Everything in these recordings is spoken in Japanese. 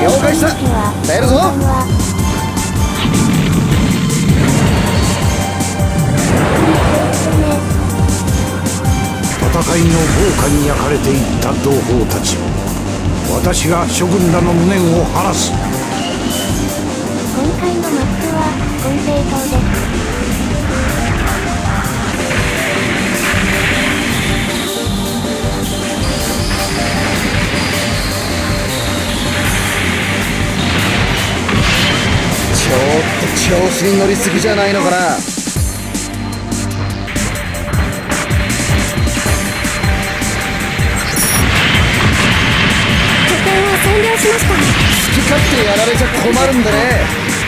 了解した。出るぞ。戦いの豪華に焼かれていった同胞たち、私が諸軍らの無念を晴らす。 今回のマップは金星島です。 ちょっと調子に乗りすぎじゃないのかな。 占領しました。 好き勝手やられちゃ困るんでね。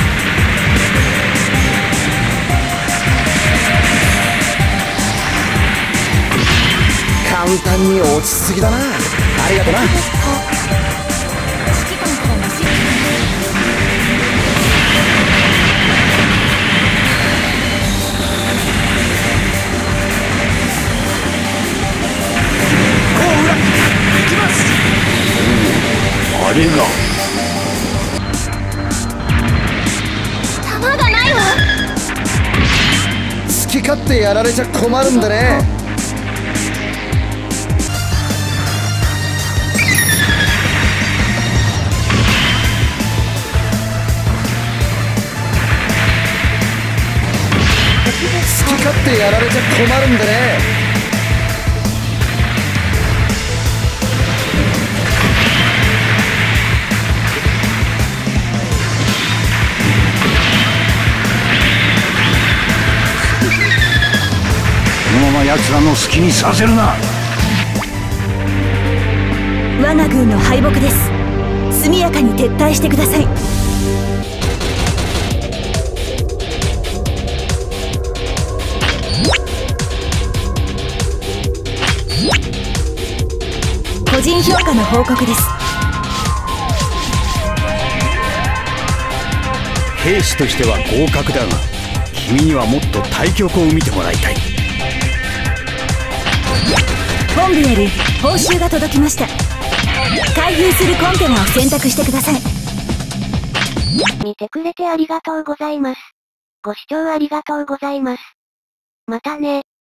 簡単に落ちすぎだな。ありがとな。あれが弾がないわ。 好き勝手やられちゃ困るんでね。好き勝手やられちゃ困るんでね。奴らの好きにさせるな。 我が軍の敗北です。速やかに撤退してください。個人評価の報告です。 兵士としては合格だが、君にはもっと対局を見てもらいたい。 本部より報酬が届きました。開封するコンテナを選択してください。 見てくれてありがとうございます。ご視聴ありがとうございます。またね。